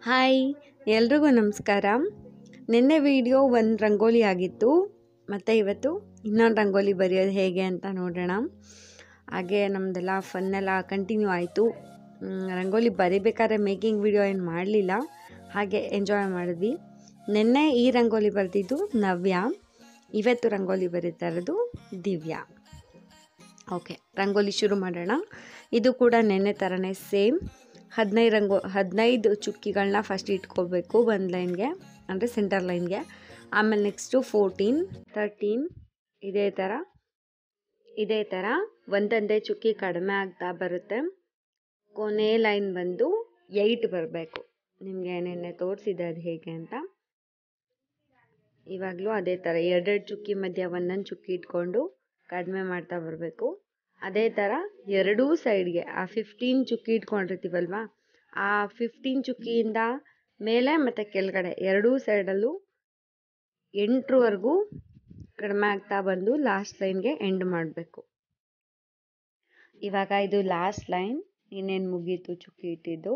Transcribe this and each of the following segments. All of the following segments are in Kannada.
ಹಾಯ್, ಎಲ್ರಿಗೂ ನಮಸ್ಕಾರ. ನಿನ್ನೆ ವಿಡಿಯೋ ಒಂದು ರಂಗೋಲಿ ಆಗಿತ್ತು, ಮತ್ತು ಇವತ್ತು ಇನ್ನೊಂದು ರಂಗೋಲಿ ಬರೆಯೋದು ಹೇಗೆ ಅಂತ ನೋಡೋಣ. ಹಾಗೆ ನಮ್ಮದೆಲ್ಲ ಫನ್ನೆಲ್ಲ ಕಂಟಿನ್ಯೂ ಆಯಿತು. ರಂಗೋಲಿ ಬರಿಬೇಕಾದ್ರೆ ಮೇಕಿಂಗ್ ವಿಡಿಯೋ ಏನು ಮಾಡಲಿಲ್ಲ, ಹಾಗೆ ಎಂಜಾಯ್ ಮಾಡಿದ್ವಿ. ನಿನ್ನೆ ಈ ರಂಗೋಲಿ ಬರೆದಿದ್ದು ನವ್ಯ, ಇವತ್ತು ರಂಗೋಲಿ ಬರೀತಾ ಇರೋದು ದಿವ್ಯಾ. ಓಕೆ, ರಂಗೋಲಿ ಶುರು ಮಾಡೋಣ. ಇದು ಕೂಡ ನೆನ್ನೆ ಥರನೇ ಸೇಮ್ 15 ಚುಕ್ಕಿಗಳನ್ನ ಫಸ್ಟ್ ಇಟ್ಕೋಬೇಕು ಒಂದು ಲೈನ್ಗೆ, ಅಂದರೆ ಸೆಂಟರ್ ಲೈನ್ಗೆ. ಆಮೇಲೆ ನೆಕ್ಸ್ಟು 14, 13 ಇದೇ ಥರ ಒಂದೊಂದೇ ಚುಕ್ಕಿ ಕಡಿಮೆ ಆಗ್ತಾ ಬರುತ್ತೆ. ಕೊನೆ ಲೈನ್ ಬಂದು 8 ಬರಬೇಕು. ನಿಮಗೆ ನೆನ್ನೆ ತೋರಿಸಿದೆ ಅದು ಹೇಗೆ ಅಂತ. ಇವಾಗಲೂ ಅದೇ ಥರ 2 ಚುಕ್ಕಿ ಮಧ್ಯ ಒಂದೊಂದು ಚುಕ್ಕಿ ಇಟ್ಕೊಂಡು ಕಡಿಮೆ ಮಾಡ್ತಾ ಬರಬೇಕು. ಅದೇ ಥರ ಎರಡೂ ಸೈಡ್ಗೆ ಆ 15 ಚುಕ್ಕಿ ಇಟ್ಕೊಂಡಿರ್ತೀವಲ್ವ, ಆ 15 ಚುಕ್ಕಿಯಿಂದ ಮೇಲೆ ಮತ್ತು ಕೆಳಗಡೆ ಎರಡೂ ಸೈಡಲ್ಲೂ 8ವರೆಗೂ ಕಡಿಮೆ ಆಗ್ತಾ ಬಂದು ಲಾಸ್ಟ್ ಲೈನ್ಗೆ ಎಂಡ್ ಮಾಡಬೇಕು. ಇವಾಗ ಇದು ಲಾಸ್ಟ್ ಲೈನ್, ಇನ್ನೇನು ಮುಗೀತು ಚುಕ್ಕಿ ಇಟ್ಟಿದ್ದು.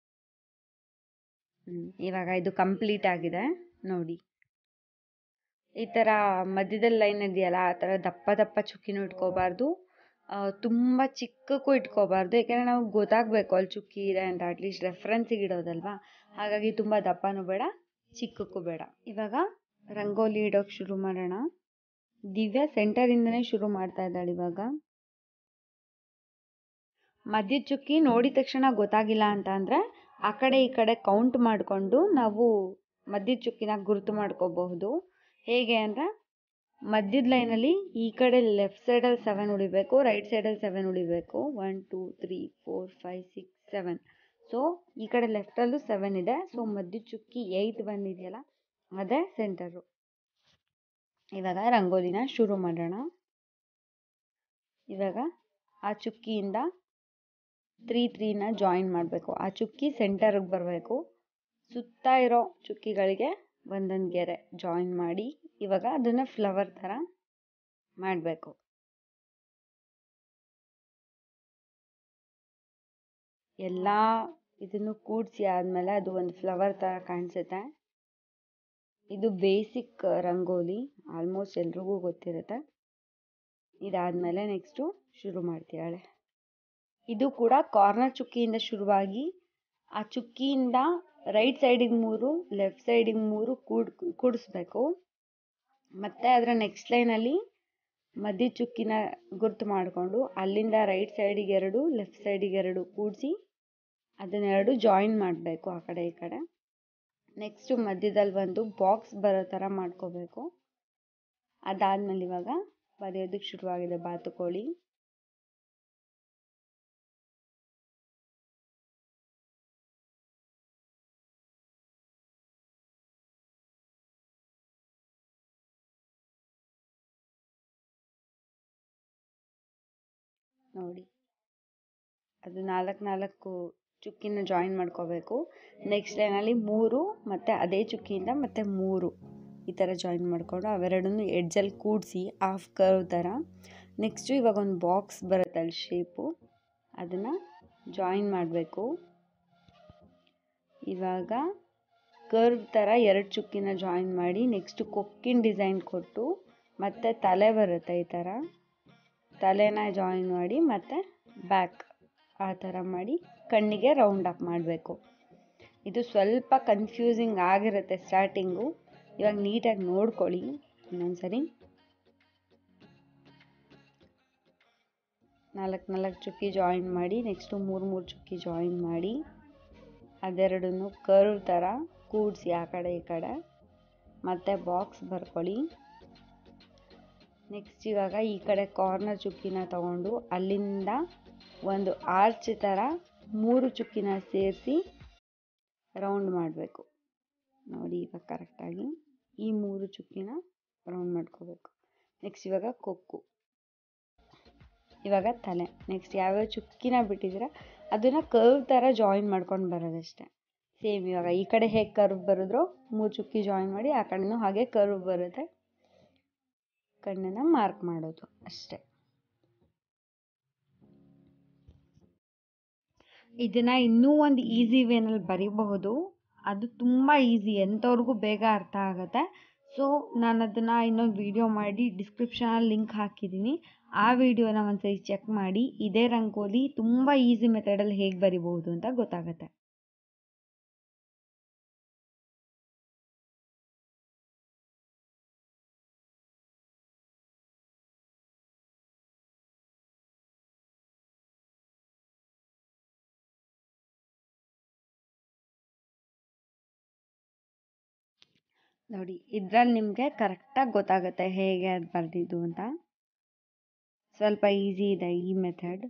ಇವಾಗ ಇದು ಕಂಪ್ಲೀಟ್ ಆಗಿದೆ ನೋಡಿ. ಈ ಥರ ಮಧ್ಯದಲ್ಲಿ ಲೈನ್ ಇದೆಯಲ್ಲ, ಆ ಥರ ದಪ್ಪ ದಪ್ಪ ಚುಕ್ಕಿನೂ ಇಟ್ಕೋಬಾರ್ದು, ತುಂಬ ಚಿಕ್ಕಕ್ಕೂ ಇಟ್ಕೋಬಾರ್ದು. ಯಾಕೆಂದರೆ ನಾವು ಗೊತ್ತಾಗಬೇಕು ಅಲ್ಲಿ ಚುಕ್ಕಿ ಇದೆ ಅಂತ, ಅಟ್ಲೀಸ್ಟ್ ರೆಫ್ರೆನ್ಸಿಗೆ ಇಡೋದಲ್ವಾ. ಹಾಗಾಗಿ ತುಂಬ ದಪ್ಪನೂ ಬೇಡ, ಚಿಕ್ಕಕ್ಕೂ ಬೇಡ. ಇವಾಗ ರಂಗೋಲಿ ಇಡೋಕ್ಕೆ ಶುರು ಮಾಡೋಣ. ದಿವ್ಯಾ ಸೆಂಟರಿಂದನೇ ಶುರು ಮಾಡ್ತಾ ಇದ್ದಾಳೆ. ಇವಾಗ ಮಧ್ಯದ ಚುಕ್ಕಿ ನೋಡಿದ ತಕ್ಷಣ ಗೊತ್ತಾಗಿಲ್ಲ ಅಂತ ಅಂದರೆ ಆ ಕಡೆ ಈ ಕಡೆ ಕೌಂಟ್ ಮಾಡಿಕೊಂಡು ನಾವು ಮಧ್ಯದ ಚುಕ್ಕಿನ ಗುರುತು ಮಾಡ್ಕೋಬಹುದು. ಹೇಗೆ ಅಂದರೆ, ಮಧ್ಯದ ಲೈನಲ್ಲಿ ಈ ಕಡೆ ಲೆಫ್ಟ್ ಸೈಡಲ್ಲಿ 7 ಉಳಿಬೇಕು, ರೈಟ್ ಸೈಡಲ್ಲಿ 7 ಉಳಿಬೇಕು. 1 2 3 4 5 6 7. ಸೊ ಈ ಕಡೆ ಲೆಫ್ಟಲ್ಲೂ 7 ಇದೆ. ಸೊ ಮಧ್ಯದ ಚುಕ್ಕಿ 8 ಬಂದಿದೆಯಲ್ಲ, ಅದೇ ಸೆಂಟರು. ಇವಾಗ ರಂಗೋಲಿನ ಶುರು ಮಾಡೋಣ. ಇವಾಗ ಆ ಚುಕ್ಕಿಯಿಂದ 3 ಜಾಯಿನ್ ಮಾಡಬೇಕು. ಆ ಚುಕ್ಕಿ ಸೆಂಟರ್ಗೆ ಬರಬೇಕು. ಸುತ್ತ ಇರೋ ಚುಕ್ಕಿಗಳಿಗೆ ಒಂದೊಂದು ಗೆರೆ ಜಾಯಿನ್ ಮಾಡಿ ಇವಾಗ ಅದನ್ನು ಫ್ಲವರ್ ಥರ ಮಾಡಬೇಕು. ಎಲ್ಲ ಇದನ್ನು ಕೂಡಿಸಿ ಆದಮೇಲೆ ಅದು ಒಂದು ಫ್ಲವರ್ ಥರ ಕಾಣಿಸುತ್ತೆ. ಇದು ಬೇಸಿಕ್ ರಂಗೋಲಿ, ಆಲ್ಮೋಸ್ಟ್ ಎಲ್ರಿಗೂ ಗೊತ್ತಿರುತ್ತೆ. ಇದಾದಮೇಲೆ ನೆಕ್ಸ್ಟು ಶುರು ಮಾಡ್ತೀಯಾಳೆ. ಇದು ಕೂಡ ಕಾರ್ನರ್ ಚುಕ್ಕಿಯಿಂದ ಶುರುವಾಗಿ ಆ ಚುಕ್ಕಿಯಿಂದ ರೈಟ್ ಸೈಡಿಗೆ 3, ಲೆಫ್ಟ್ ಸೈಡಿಗೆ 3 ಕೂಡಿಸ್ಬೇಕು. ಮತ್ತು ಅದರ ನೆಕ್ಸ್ಟ್ ಲೈನಲ್ಲಿ ಮಧ್ಯ ಚುಕ್ಕಿನ ಗುರ್ತು ಮಾಡಿಕೊಂಡು ಅಲ್ಲಿಂದ ರೈಟ್ ಸೈಡಿಗೆ 2, ಲೆಫ್ಟ್ ಸೈಡಿಗೆ 2 ಕೂಡಿಸಿ ಅದನ್ನೆರಡು ಜಾಯಿನ್ ಮಾಡಬೇಕು ಆ ಕಡೆ ಈ ಕಡೆ. ನೆಕ್ಸ್ಟು ಮಧ್ಯದಲ್ಲಿ ಒಂದು ಬಾಕ್ಸ್ ಬರೋ ಥರ ಮಾಡ್ಕೋಬೇಕು. ಅದಾದಮೇಲೆ ಇವಾಗ ಬರೆಯೋದಕ್ಕೆ ಶುರುವಾಗಿದೆ ಬಾತುಕೋಳಿ. ನೋಡಿ, ಅದು 4 ಚುಕ್ಕಿನ ಜಾಯಿನ್ ಮಾಡ್ಕೋಬೇಕು. ನೆಕ್ಸ್ಟ್ ಲೈನಲ್ಲಿ 3 ಮತ್ತು ಅದೇ ಚುಕ್ಕಿಯಿಂದ ಮತ್ತೆ 3 ಈ ಥರ ಜಾಯಿನ್ ಮಾಡಿಕೊಂಡು ಅವೆರಡನ್ನೂ ಎಡ್ಜಲ್ಲಿ ಕೂಡಿಸಿ ಹಾಫ್ ಕರ್ವ್ ಥರ. ನೆಕ್ಸ್ಟು ಇವಾಗ ಒಂದು ಬಾಕ್ಸ್ ಬರುತ್ತೆ ಅಲ್ಲಿ ಶೇಪು, ಅದನ್ನು ಜಾಯಿನ್ ಮಾಡಬೇಕು. ಇವಾಗ ಕರ್ವ್ ಥರ 2 ಚುಕ್ಕಿನ ಜಾಯಿನ್ ಮಾಡಿ ನೆಕ್ಸ್ಟು ಕೊಕ್ಕಿನ ಡಿಸೈನ್ ಕೊಟ್ಟು ಮತ್ತು ತಲೆ ಬರುತ್ತೆ. ಈ ಥರ ತಲೆನ ಜಾಯಿನ್ ಮಾಡಿ ಮತ್ತು ಬ್ಯಾಕ್ ಆ ಥರ ಮಾಡಿ ಕಣ್ಣಿಗೆ ರೌಂಡ್ ಅಪ್ ಮಾಡಬೇಕು. ಇದು ಸ್ವಲ್ಪ ಕನ್ಫ್ಯೂಸಿಂಗ್ ಆಗಿರುತ್ತೆ ಸ್ಟಾರ್ಟಿಂಗು. ಇವಾಗ ನೀಟಾಗಿ ನೋಡ್ಕೊಳ್ಳಿ ಇನ್ನೊಂದ್ಸರಿ. 4 ಚುಕ್ಕಿ ಜಾಯಿನ್ ಮಾಡಿ ನೆಕ್ಸ್ಟು 3 ಚುಕ್ಕಿ ಜಾಯಿನ್ ಮಾಡಿ ಅದೆರಡನ್ನು ಕರ್ವ್ ಥರ ಕೂಡಿಸಿ ಆ ಕಡೆ ಈ ಕಡೆ ಮತ್ತು ಬಾಕ್ಸ್ ಬರ್ಕೊಳ್ಳಿ. ನೆಕ್ಸ್ಟ್ ಇವಾಗ ಈ ಕಡೆ ಕಾರ್ನರ್ ಚುಕ್ಕಿನ ತಗೊಂಡು ಅಲ್ಲಿಂದ ಒಂದು ಆರ್ಚ್ ಥರ 3 ಚುಕ್ಕಿನ ಸೇರಿಸಿ ರೌಂಡ್ ಮಾಡಬೇಕು. ನೋಡಿ ಇವಾಗ ಕರೆಕ್ಟಾಗಿ ಈ 3 ಚುಕ್ಕಿನ ರೌಂಡ್ ಮಾಡ್ಕೋಬೇಕು. ನೆಕ್ಸ್ಟ್ ಇವಾಗ ಕೊಕ್ಕು, ಇವಾಗ ತಲೆ. ನೆಕ್ಸ್ಟ್ ಯಾವ್ಯಾವ ಚುಕ್ಕಿನ ಬಿಟ್ಟಿದ್ದೀರ ಅದನ್ನು ಕರ್ವ್ ಥರ ಜಾಯಿನ್ ಮಾಡ್ಕೊಂಡು ಬರೋದಷ್ಟೇ. ಸೇಮ್ ಇವಾಗ ಈ ಕಡೆ ಹೇಗೆ ಕರ್ವ್ ಬರೋದ್ರೋ 3 ಚುಕ್ಕಿ ಜಾಯಿನ್ ಮಾಡಿ ಆ ಕಡೆನೂ ಹಾಗೆ ಕರ್ವ್ ಬರುತ್ತೆ. ಕಣ್ಣನ್ನು ಮಾರ್ಕ್ ಮಾಡೋದು ಅಷ್ಟೇ. ಇದನ್ನು ಇನ್ನೂ ಒಂದು ಈಸಿ ವೇನಲ್ಲಿ ಬರೀಬಹುದು. ಅದು ತುಂಬ ಈಸಿ, ಎಂಥವ್ರಿಗೂ ಬೇಗ ಅರ್ಥ ಆಗುತ್ತೆ. ಸೊ ನಾನು ಅದನ್ನು ಇನ್ನೊಂದು ವಿಡಿಯೋ ಮಾಡಿ ಡಿಸ್ಕ್ರಿಪ್ಷನಲ್ಲಿ ಲಿಂಕ್ ಹಾಕಿದ್ದೀನಿ. ಆ ವಿಡಿಯೋನ ಒಂದ್ಸರಿ ಚೆಕ್ ಮಾಡಿ. ಇದೇ ರಂಗೋಲಿ ತುಂಬ ಈಸಿ ಮೆಥಡಲ್ಲಿ ಹೇಗೆ ಬರಿಬಹುದು ಅಂತ ಗೊತ್ತಾಗುತ್ತೆ. ನೋಡಿ, ಇದರಲ್ಲಿ ನಿಮಗೆ ಕರೆಕ್ಟಾಗಿ ಗೊತ್ತಾಗುತ್ತೆ ಹೇಗೆ ಅದು ಬರೆದಿದ್ದು ಅಂತ. ಸ್ವಲ್ಪ ಈಸಿ ಇದೆ ಈ ಮೆಥಡ್.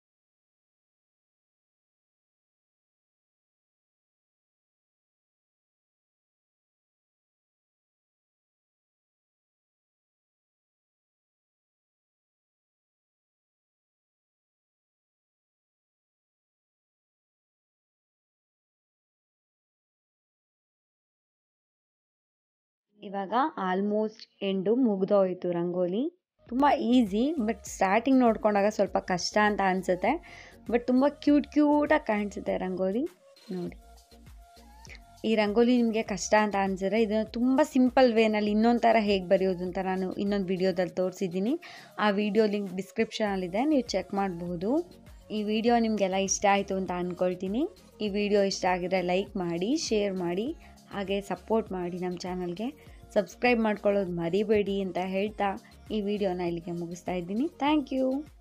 ಇವಾಗ ಆಲ್ಮೋಸ್ಟ್ ಎಂಡು ಮುಗಿದೋಯ್ತು ರಂಗೋಲಿ. ತುಂಬ ಈಸಿ, ಬಟ್ ಸ್ಟಾರ್ಟಿಂಗ್ ನೋಡ್ಕೊಂಡಾಗ ಸ್ವಲ್ಪ ಕಷ್ಟ ಅಂತ ಅನಿಸುತ್ತೆ. ಬಟ್ ತುಂಬ ಕ್ಯೂಟಾಗಿ ಕಾಣಿಸುತ್ತೆ ರಂಗೋಲಿ. ನೋಡಿ, ಈ ರಂಗೋಲಿ ನಿಮಗೆ ಕಷ್ಟ ಅಂತ ಅನಿಸಿದ್ರೆ ಇದನ್ನು ತುಂಬ ಸಿಂಪಲ್ ವೇನಲ್ಲಿ ಇನ್ನೊಂದು ಥರ ಹೇಗೆ ಬರೆಯೋದು ಅಂತ ನಾನು ಇನ್ನೊಂದು ವಿಡಿಯೋದಲ್ಲಿ ತೋರಿಸಿದ್ದೀನಿ. ಆ ವಿಡಿಯೋ ಲಿಂಕ್ ಡಿಸ್ಕ್ರಿಪ್ಷನಲ್ಲಿದೆ, ನೀವು ಚೆಕ್ ಮಾಡಬಹುದು. ಈ ವಿಡಿಯೋ ನಿಮಗೆಲ್ಲ ಇಷ್ಟ ಆಯಿತು ಅಂತ ಅಂದ್ಕೊಳ್ತೀನಿ. ಈ ವಿಡಿಯೋ ಇಷ್ಟ ಆಗಿದ್ರೆ ಲೈಕ್ ಮಾಡಿ, ಶೇರ್ ಮಾಡಿ, ಹಾಗೆ ಸಪೋರ್ಟ್ ಮಾಡಿ. ನಮ್ಮ ಚಾನಲ್ಗೆ ಸಬ್ಸ್ಕ್ರೈಬ್ ಮಾಡ್ಕೊಳ್ಳೋದು ಮರಿಬೇಡಿ ಅಂತ ಹೇಳ್ತಾ ಈ ವಿಡಿಯೋನ ಇಲ್ಲಿಗೆ ಮುಗಿಸ್ತಾ ಇದ್ದೀನಿ. Thank you.